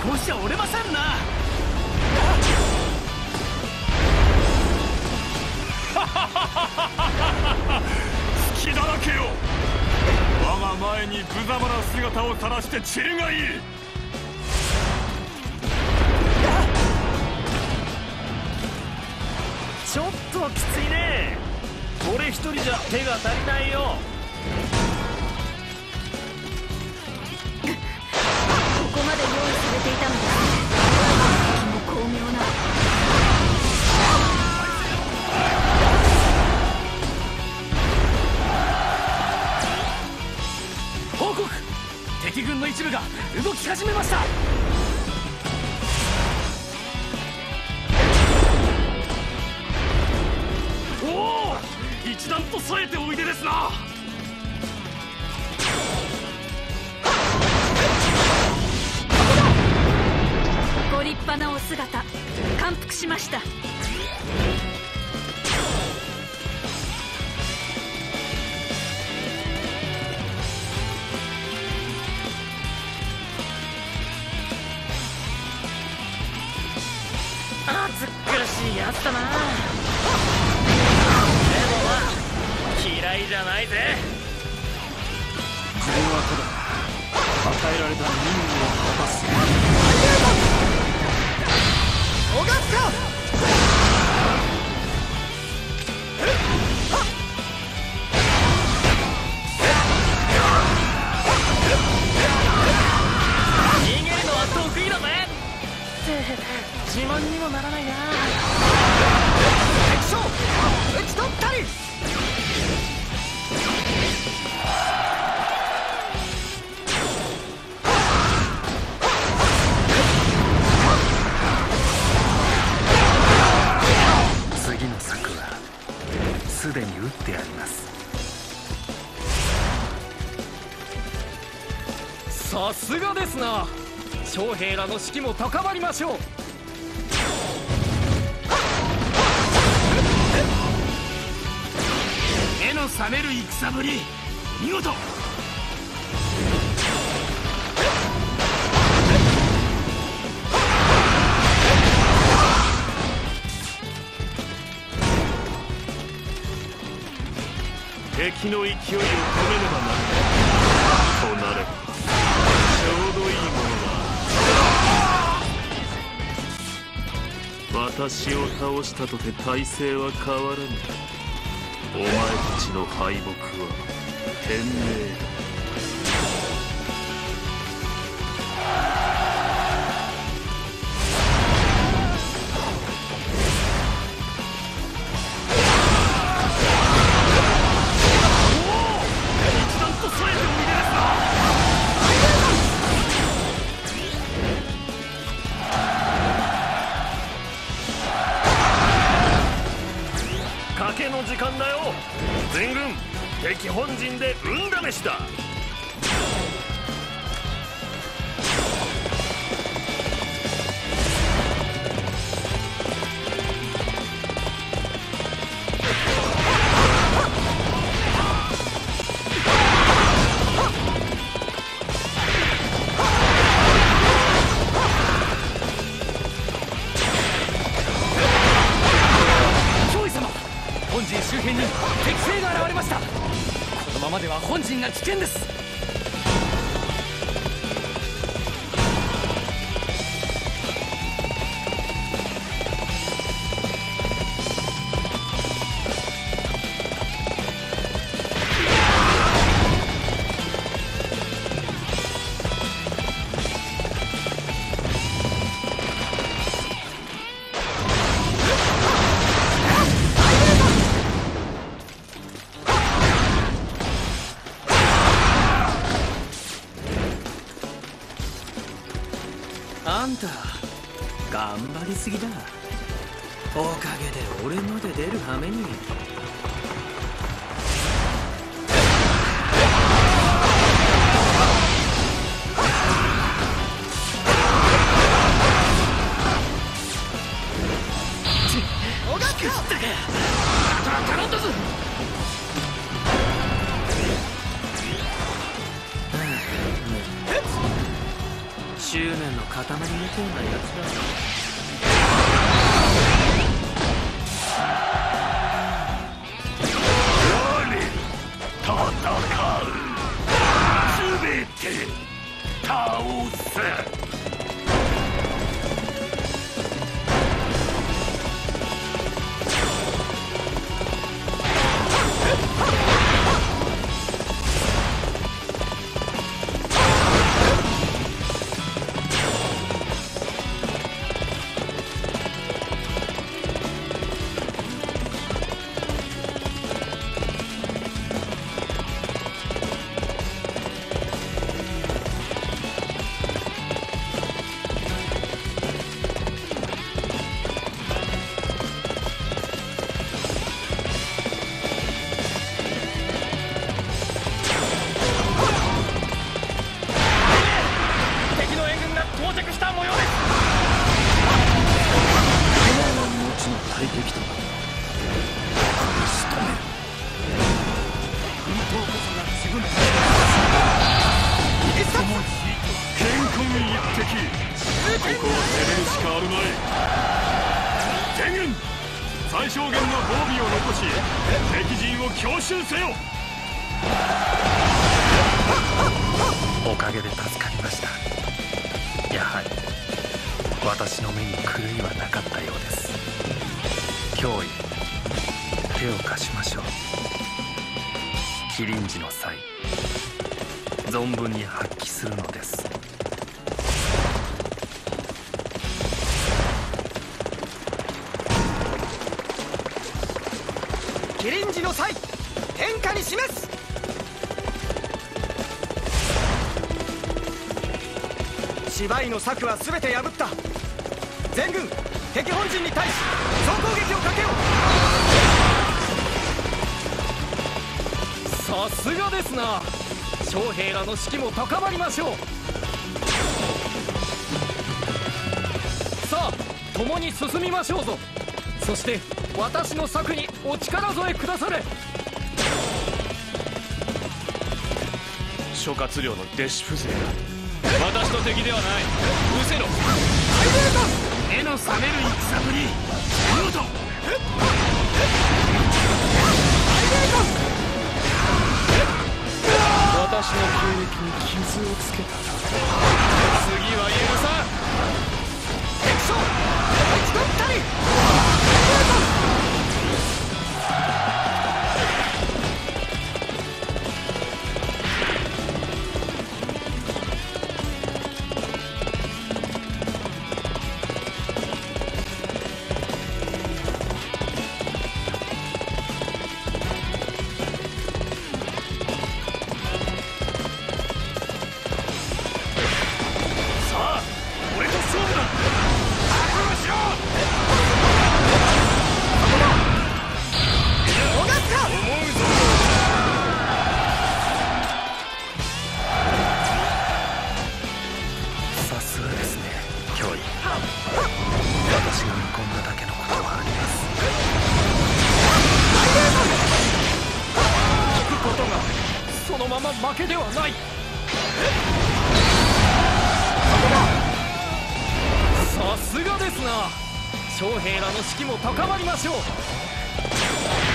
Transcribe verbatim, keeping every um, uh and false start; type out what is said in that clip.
うしちゃ折れませんな。 隙だらけよ。我が前に無様な姿を晒して散るがいい。 ちょっときついね。俺一人じゃ手が足りないよ。 ここまで用意されていたのだ。気も巧妙な。 報告。敵軍の一部が動き始めました。おお、一段と添えておいでですな。 ご立派なお姿、感服しました。 暑っ苦しいやつだな。でもまあ嫌いじゃないぜ。 自分はただ与えられた任務を果たす。 おがっか。逃げるのは得意だぜ。って自慢にもならないな。敵将討ち取ったり。 次の策はすでに打ってあります。 さすがですな。将兵らの士気も高まりましょう。目の覚める戦ぶり、見事。 敵の勢いを止めねばならないとなればちょうどいいものが。私を倒したとて体勢は変わらぬ。お前たちの敗北は天命だ。 賭けの時間だよ。全軍敵本陣で運試しだ。本陣周辺に敵兵が現れました。このままでは本陣が危険です。あんた頑張りすぎだ。おかげで俺まで出る羽目に。おがっか頼んだぞ。 執念の塊みたいなやつだ。 戦う、全て倒す。 最小限の防備を残し敵陣を強襲せよ。 おかげで助かりました。やはり私の目に狂いはなかったようです。脅威、手を貸しましょう。麒麟児の際存分に発揮するのです。 麒麟児の際天下に示す。芝居の策は全て破った。全軍敵本陣に対し総攻撃をかけよう。さすがですな。将兵らの士気も高まりましょう。さあ共に進みましょうぞ。そして私の策にお力添えくだされ。 諸葛亮の弟子風情だ。私の敵ではない。失せろ。目の覚める戦ぶり、見事。 私の経歴に傷をつけた。 次は許さん。 敵将討ち取ったり。負けではない。さすがですな。将兵らの士気も高まりましょう。